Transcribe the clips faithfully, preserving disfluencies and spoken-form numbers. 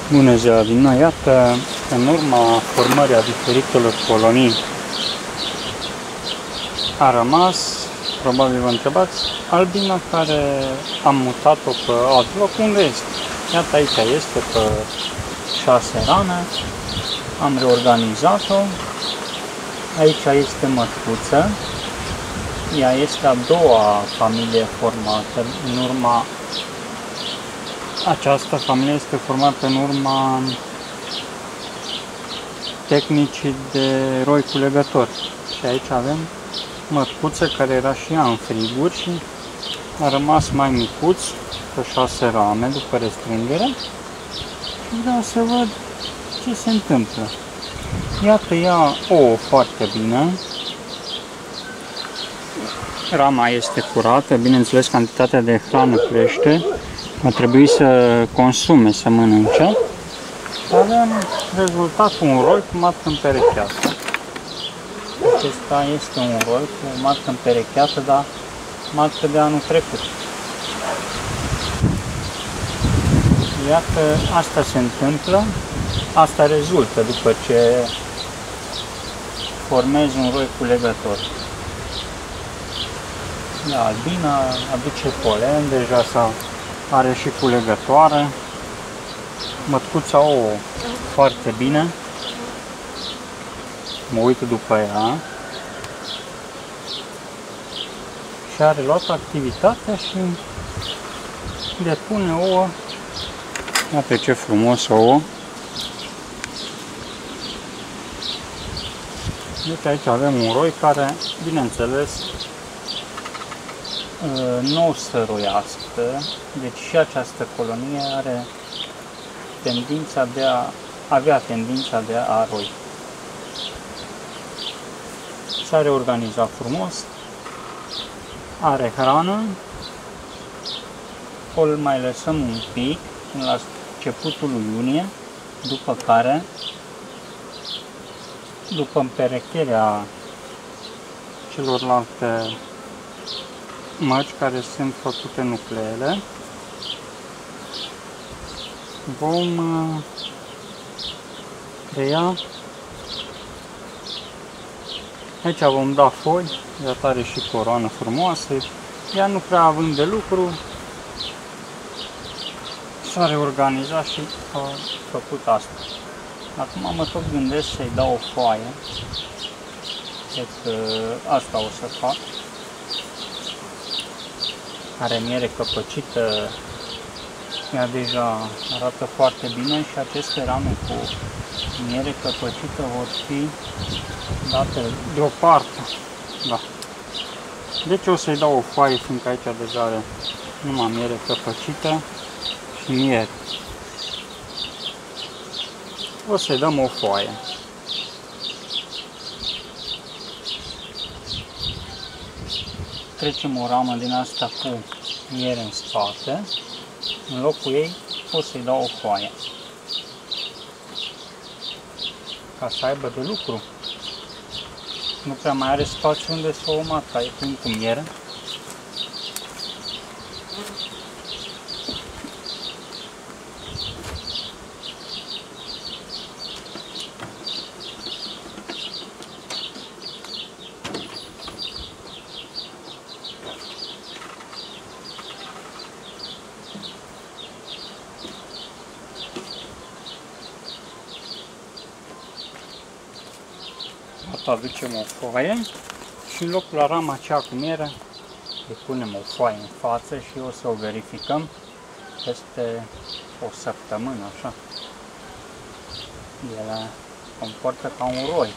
Bună ziua din nou! Iată, în urma formării a diferitelor colonii a rămas, probabil vă întrebați, albina care am mutat-o pe alt loc. Unde este? Iată, aici este, pe șase rame. Am reorganizat-o. Aici este mătuță. Ea este a doua familie formată în urma Această familie este formată în urma tehnicii de roi culegător. Și aici avem mătuță care era și ea în friguri și a rămas mai micuț, pe șase rame după restrângere. Și vreau să văd ce se întâmplă. Iată, ea ouă foarte bine. Rama este curată, bineînțeles cantitatea de hrană crește. Va trebui să consume, să mănânce. Avem rezultatul un roi cu matcă împerecheată. Acesta este un roi cu matcă împerecheată, dar matcă de anul trecut. Iată, asta se întâmplă, asta rezultă după ce formezi un roi culegător. Da, albina aduce polen, deja s-a are și culegătoare. Mătcuța ouă foarte bine. Mă uit după ea. Și are luat activitatea și depune ouă. Iată ce frumos ouă. Uite, aici avem un roi care, bineînțeles, nu o să roiască, deci și această colonie are tendința de a avea tendința de a roi. S-a reorganizat frumos, are hrană, o mai lăsăm un pic până la începutul lui iunie, după care, după împerecherea celorlalte mărci care sunt făcute nucleele, vom crea, aici vom da foi, ea are și coroană frumoasă, ea nu prea având de lucru, s-a reorganizat și a făcut asta. Acum mă tot gândesc să-i dau o foaie, deci asta o să fac. Are miere căpăcită, ea deja arată foarte bine și aceste rame cu miere căpăcită vor fi date deoparte. Da. Deci o să-i dau o foaie, fiindcă aici deja are numai miere căpăcită și miere. O să-i dăm o foaie. Trecem o ramă din asta cu miere în spate, în locul ei o să-i dau o foaie, ca să aibă de lucru. Nu prea mai are spațiu unde să o matca, e plin cu miere. Aducem o foaie și în locul la rama aceea cu miere îi punem o foaie în față și o să o verificăm peste o săptămână, așa. El comportă ca un roi.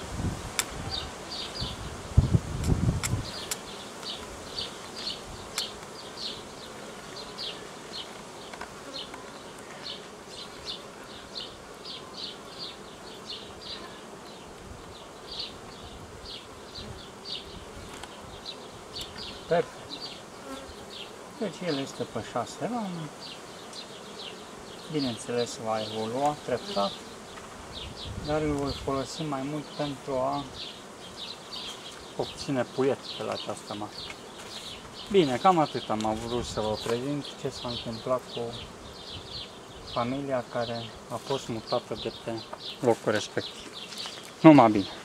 Perfect. Deci el este pe șase rame. Bineînțeles va evolua treptat, dar îl voi folosi mai mult pentru a obține puiet pe la această masă. Bine, cam atât am vrut să vă prezint ce s-a întâmplat cu familia care a fost mutată de pe locul respectiv. Numai bine!